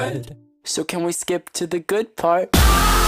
bad. So can we skip to the good part?